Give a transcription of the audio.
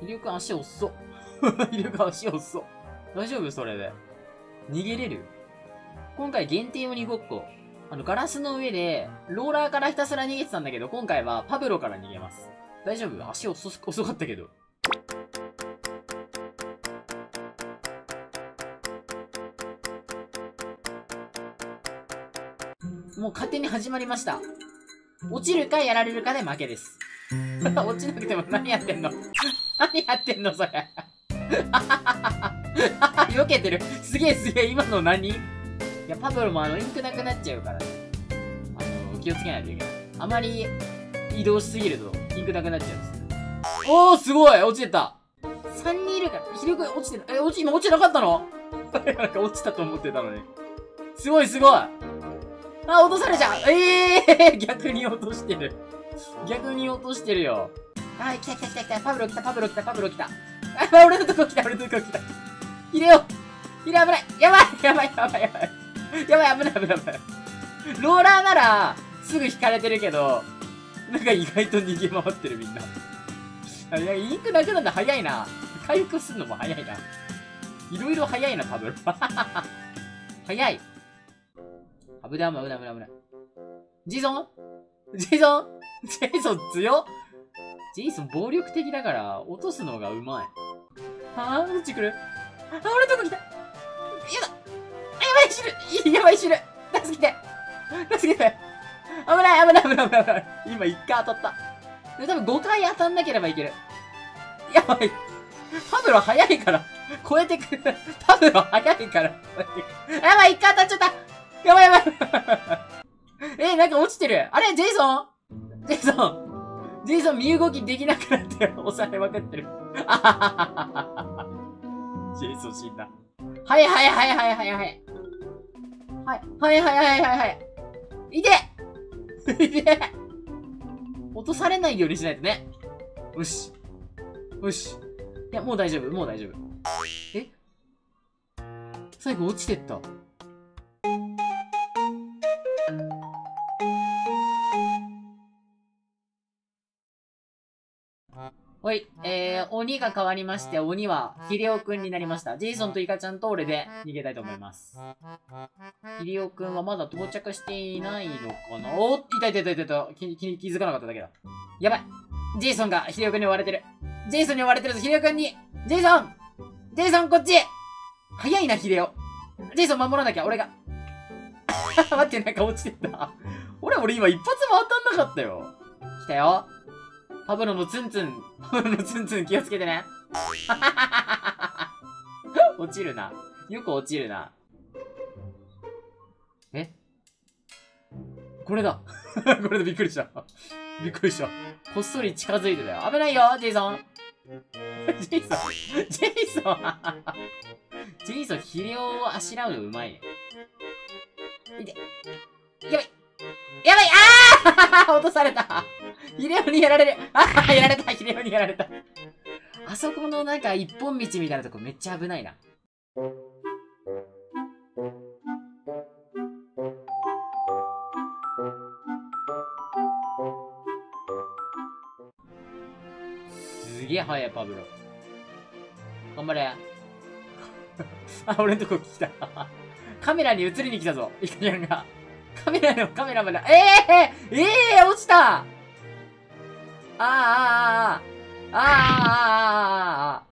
ヒリオくん足遅っ。ヒリオくん足遅っ。大丈夫それで。逃げれる？今回限定鬼ごっこ。ガラスの上で、ローラーからひたすら逃げてたんだけど、今回はパブロから逃げます。大丈夫？足遅かったけど。もう勝手に始まりました。落ちるかやられるかで負けです。落ちなくても何やってんの何やってんのそれ。避けてる。すげえ、今の何？いや、パブロもインクなくなっちゃうからね。気をつけないといけない。あまり移動しすぎるとインクなくなっちゃうんです。おー、すごい落ちてた。3人いるから、ひろくん落ちてる。今落ちてなかったの？なんか落ちたと思ってたのに。すごい。あ、落とされちゃう。逆に落としてる。よ。はい、来た。パブロ来た。あ、俺のとこ来た。入れよう。危ない。やばい。危ない。ローラーなら、すぐ引かれてるけど、なんか意外と逃げ回ってるみんな。いや、インクなくなるの早いな。回復するのも早いな。いろいろ早いな、パブロ。早い。危ない。ジェイソン強っ。ジェイソン暴力的だから、落とすのがうまい。落ちてくる。俺のとこ来た。やばい、死ぬ。助けて。危ない。今1回当たった。多分5回当たんなければいける。やばい。パブロ早いから。超えてくる。パブロ早いから。やばい、1回当たっちゃった。やばい。なんか落ちてる。あれジェイソン身動きできなくなって押されまくってる。ジェイソン死んだ。はい。いて落とされないようにしないとね。よし。いや、もう大丈夫。最後落ちてった。おい、鬼が変わりまして、鬼はヒレオくんになりました。ジェイソンとイカちゃんと俺で逃げたいと思います。ヒレオくんはまだ到着していないのかな。おっ、いた。気づかなかっただけだ。やばい。ジェイソンがヒレオくんに追われてる。ぞ、ヒレオくんに。ジェイソンこっち。早いな、ヒレオ。ジェイソン守らなきゃ、俺が。待って、なんか落ちてった。俺今一発も当たんなかったよ。来たよ。パブロのツンツン気をつけてね。落ちるな。よく落ちるな。これだ。びっくりした。こっそり近づいてたよ。危ないよ、ジェイソン、ヒレオをあしらうのうまいね。やばい落とされた。ヒレオにやられる。ヒレオにやられた。あそこのなんか一本道みたいなとこめっちゃ危ないな。すげえ速い、パブロ。頑張れ。俺のとこ来た。カメラに映りに来たぞ、イカちゃんが。カメラまで。落ちた。